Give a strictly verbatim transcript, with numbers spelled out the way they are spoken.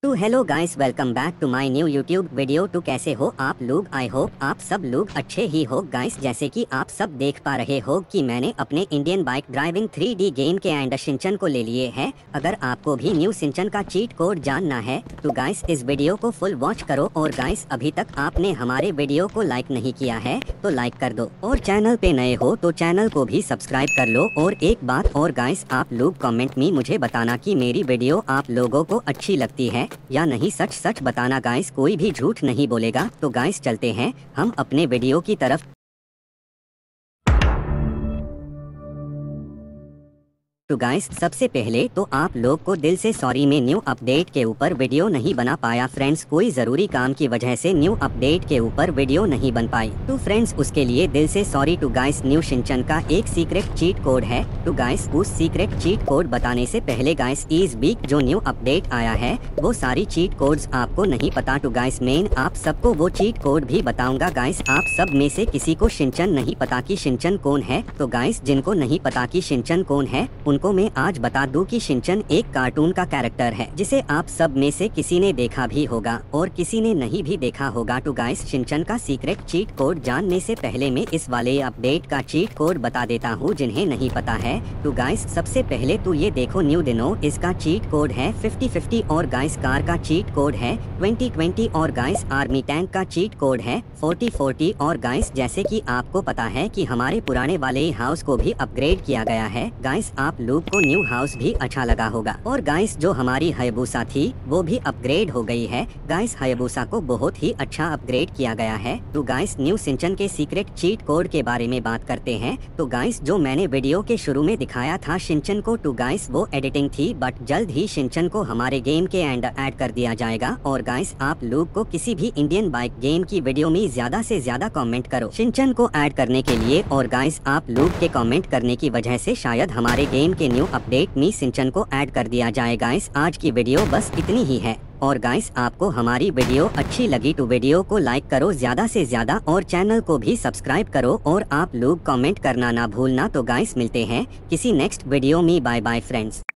तो hello guys, welcome back to my new YouTube video. तो कैसे हो आप लोग? आई होप आप सब लोग अच्छे ही हो गाइस। जैसे कि आप सब देख पा रहे हो कि मैंने अपने Indian bike driving three D game के एंड सिंचन को ले लिए हैं। अगर आपको भी न्यू सिंचन का चीट कोड जानना है तो गाइस इस वीडियो को फुल वॉच करो। और गाइस अभी तक आपने हमारे वीडियो को लाइक नहीं किया है तो लाइक कर दो, और चैनल पे नए हो तो चैनल को भी सब्सक्राइब कर लो। और एक बात और गाइस, आप लोग कमेंट में मुझे बताना कि मेरी वीडियो आप लोगों को अच्छी लगती है या नहीं। सच सच बताना गाइस, कोई भी झूठ नहीं बोलेगा। तो गाइस चलते हैं हम अपने वीडियो की तरफ। तो गाइस सबसे पहले तो आप लोग को दिल से सॉरी, मैं न्यू अपडेट के ऊपर वीडियो नहीं बना पाया फ्रेंड्स। कोई जरूरी काम की वजह से न्यू अपडेट के ऊपर वीडियो नहीं बन पाई, तो फ्रेंड्स उसके लिए दिल से सॉरी। टू गाइस न्यू सिंचन का एक सीक्रेट चीट कोड है। तो गाइस उस सीक्रेट चीट कोड बताने से पहले गाइस, इस वीक जो न्यू अपडेट आया है वो सारी चीट कोड्स आपको नहीं पता। तो गाइस मैं आप सबको वो चीट कोड भी बताऊंगा। गाइस आप सब में से किसी को सिंचन नहीं पता कि सिंचन कौन है, तो गाइस जिनको नहीं पता कि सिंचन कौन है उनको मैं आज बता दूं कि सिंचन एक कार्टून का कैरेक्टर है जिसे आप सब में से किसी ने देखा भी होगा और किसी ने नहीं भी देखा होगा। तो गाइस सिंचन का सीक्रेट चीट कोड जानने से पहले मैं इस वाले अपडेट का चीट कोड बता देता हूं जिन्हें नहीं पता है। तो गाइस सबसे पहले तो ये देखो, न्यू दिनो इसका चीट कोड है फिफ्टी फिफ्टी, और गाइस कार का चीट कोड है ट्वेंटी ट्वेंटी, और गाइस आर्मी टैंक का चीट कोड है फोर्टी फोर्टी। और गाइस जैसे कि आपको पता है कि हमारे पुराने वाले हाउस को भी अपग्रेड किया गया है। गाइस आप लोग को न्यू हाउस भी अच्छा लगा होगा। और गाइस जो हमारी हायाबुसा थी वो भी अपग्रेड हो गई है। गाइस हायाबुसा को बहुत ही अच्छा अपग्रेड किया गया है। तो गाइस न्यू सिंचन के सीक्रेट चीट कोड के बारे में बात करते हैं। तो गाइस जो मैंने वीडियो के शुरू में दिखाया था सिंचन को, तो गाइस वो एडिटिंग थी, बट जल्द ही सिंचन को हमारे गेम के एंड ऐड कर दिया जाएगा। और गाइस आप लोग को किसी भी इंडियन बाइक गेम की वीडियो में ज्यादा से ज्यादा कमेंट करो सिंचन को ऐड करने के लिए। और गाइस आप लोग के कमेंट करने की वजह से शायद हमारे गेम के न्यू अपडेट में सिंचन को ऐड कर दिया जाए। गाइस आज की वीडियो बस इतनी ही है। और गाइस आपको हमारी वीडियो अच्छी लगी तो वीडियो को लाइक करो ज्यादा से ज्यादा, और चैनल को भी सब्सक्राइब करो। और आप लोग कमेंट करना ना भूलना। तो गाइस मिलते हैं किसी नेक्स्ट वीडियो में। Bye bye friends.